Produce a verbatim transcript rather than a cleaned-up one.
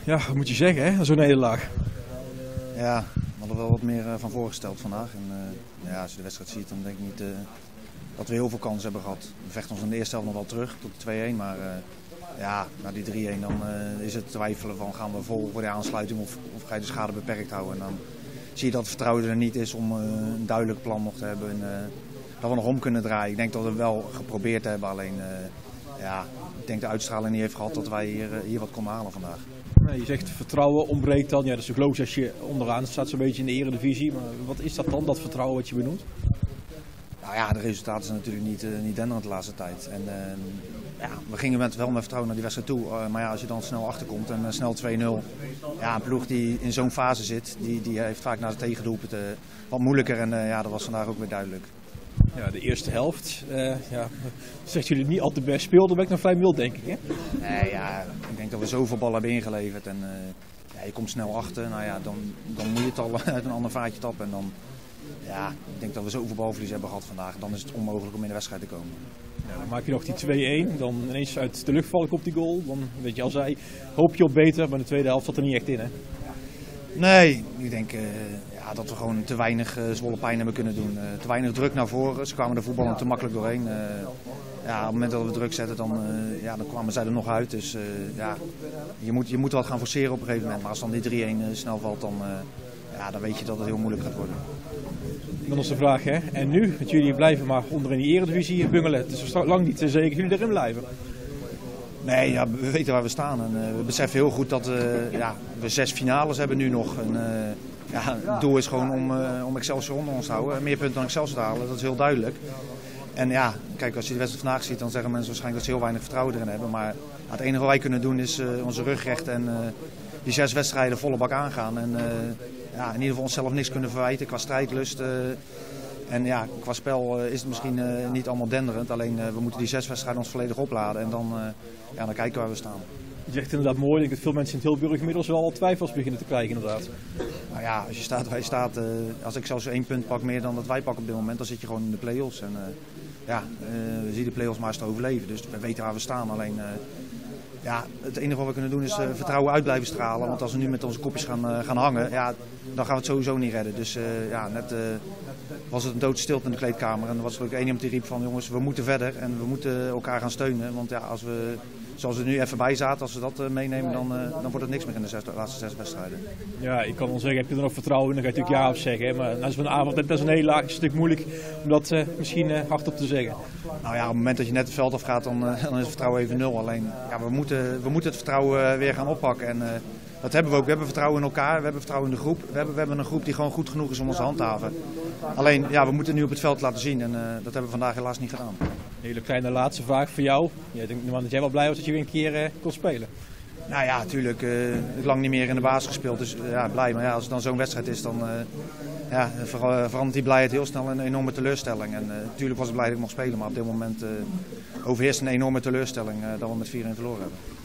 Ja, wat moet je zeggen, hè? Zo'n nederlaag. Ja, we hadden wel wat meer van voorgesteld vandaag. En, uh, ja, als je de wedstrijd ziet, dan denk ik niet uh, dat we heel veel kansen hebben gehad. We vechten ons in de eerste helft nog wel terug tot de twee-een. Maar uh, ja, na die drie-een dan uh, is het twijfelen van gaan we vol voor de aansluiting of, of ga je de schade beperkt houden. En dan zie je dat het vertrouwen er niet is om uh, een duidelijk plan nog te hebben. En, uh, dat we nog om kunnen draaien. Ik denk dat we het wel geprobeerd hebben, alleen uh, ja, ik denk de uitstraling niet heeft gehad dat wij hier, uh, hier wat konden halen vandaag. Nee, je zegt vertrouwen ontbreekt dan. Ja, dat is natuurlijk logisch als je onderaan staat, zo'n beetje in de eredivisie. Maar wat is dat dan, dat vertrouwen wat je benoemt? Nou ja, de resultaten zijn natuurlijk niet, uh, niet denderend de laatste tijd. En, uh, ja, we gingen met, wel met vertrouwen naar die wedstrijd toe. Uh, maar ja, als je dan snel achterkomt en uh, snel twee-nul. Ja, een ploeg die in zo'n fase zit, die, die heeft vaak naar de tegendoelpunten uh, wat moeilijker. En uh, ja, dat was vandaag ook weer duidelijk. Ja, de eerste helft, uh, ja, zegt jullie niet al te best speelden, dan ben ik nog vrij mild, denk ik. Hè? Nee, ja, ik denk dat we zoveel ballen hebben ingeleverd en uh, ja, je komt snel achter. Nou ja, dan, dan moet je het al uit een ander vaatje tappen. En dan, ja, ik denk dat we zoveel balverlies hebben gehad vandaag. Dan is het onmogelijk om in de wedstrijd te komen. Ja, dan maak je nog die twee-een, dan ineens uit de lucht val ik op die goal. Dan, weet je al zei, hoop je op beter, maar de tweede helft zat er niet echt in, hè? Nee, ik denk uh, ja, dat we gewoon te weinig uh, Zwolle pijn hebben kunnen doen. Uh, te weinig druk naar voren. Ze kwamen de voetballen te makkelijk doorheen. Uh, ja, op het moment dat we druk zetten, dan, uh, ja, dan kwamen zij er nog uit. Dus uh, ja, je moet, je moet wat gaan forceren op een gegeven moment. Maar als dan die drie-een uh, snel valt, dan, uh, ja, dan weet je dat het heel moeilijk gaat worden. Dan is de vraag, hè? En nu? Want jullie blijven maar onder in die eredivisie bungelen. Het is lang niet zeker dat jullie erin blijven. Nee, ja, we weten waar we staan en uh, we beseffen heel goed dat uh, ja, we zes finales hebben nu nog. En, uh, ja, het doel is gewoon om, uh, om Excelsior onder ons te houden. Meer punten dan Excelsior te halen, dat is heel duidelijk. En ja, kijk, als je de wedstrijd vandaag ziet, dan zeggen mensen waarschijnlijk dat ze heel weinig vertrouwen erin hebben. Maar ja, het enige wat wij kunnen doen is uh, onze rug rechten en uh, die zes wedstrijden volle bak aangaan. En uh, ja, in ieder geval onszelf niks kunnen verwijten qua strijdlust. Uh, En ja, qua spel uh, is het misschien uh, niet allemaal denderend. Alleen uh, we moeten die zes wedstrijden ons volledig opladen en dan, uh, ja, dan kijken waar we staan. Je zegt inderdaad mooi, ik denk dat veel mensen in Tilburg inmiddels wel twijfels beginnen te krijgen inderdaad. Nou ja, als je staat waar je staat, uh, als ik zelfs één punt pak meer dan dat wij pakken op dit moment, dan zit je gewoon in de play-offs. En uh, ja, uh, we zien de play-offs maar eens te overleven. Dus we weten waar we staan. Alleen uh, ja, het enige wat we kunnen doen is uh, vertrouwen uit blijven stralen. Want als we nu met onze kopjes gaan, uh, gaan hangen, ja, dan gaan we het sowieso niet redden. Dus uh, ja, net uh, was het een doodstilte in de kleedkamer. En er was er ook één iemand die riep van jongens, we moeten verder en we moeten elkaar gaan steunen. Want ja, als we, zoals we er nu even bij zaten, als we dat uh, meenemen, dan, uh, dan wordt het niks meer in de zes, laatste zes wedstrijden. Ja, ik kan wel zeggen, heb je er nog vertrouwen in, dan ga je natuurlijk ja op zeggen. Hè? Maar na zo'n avond, dat is een hele laag, is het natuurlijk moeilijk om dat uh, misschien uh, hardop te zeggen. Nou ja, op het moment dat je net het veld afgaat, dan, uh, dan is het vertrouwen even nul. Alleen, ja, we moeten, we moeten het vertrouwen uh, weer gaan oppakken. En, uh, dat hebben we ook. We hebben vertrouwen in elkaar, we hebben vertrouwen in de groep. We hebben, we hebben een groep die gewoon goed genoeg is om ons te handhaven. Alleen, ja, we moeten het nu op het veld laten zien en uh, dat hebben we vandaag helaas niet gedaan. Een hele kleine laatste vraag voor jou. Ja, ik denk dat jij wel blij was dat je weer een keer uh, kon spelen. Nou ja, natuurlijk. Uh, ik heb lang niet meer in de basis gespeeld, dus uh, ja, blij. Maar ja, als het dan zo'n wedstrijd is, dan uh, ja, ver, verandert die blijheid heel snel in een enorme teleurstelling. En uh, natuurlijk was ik blij dat ik mocht spelen, maar op dit moment uh, overheerst een enorme teleurstelling uh, dat we met vier-een verloren hebben.